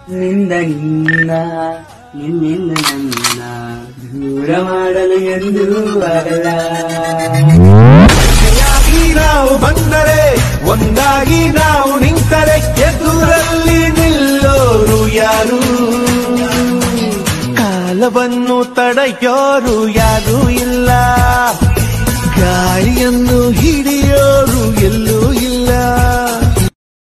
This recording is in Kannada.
ನಿಂದ ನಿನ್ನ ನಿನ್ನಿಂದ ನನ್ನ ದೂರ ಮಾಡಲು ಎಂದು ಆಗಲ್ಲ. ನಾವು ಬಂದರೆ ಒಂದಾಗಿ ನಾವು ನಿಂತರೆ ಎದುರಲ್ಲಿ ನಿಲ್ಲೋರು ಯಾರು, ಕಾಲವನ್ನು ತಡೆಯೋರು ಯಾರೂ ಇಲ್ಲ, ಗಾಳಿಯನ್ನು ಹಿಡಿಯ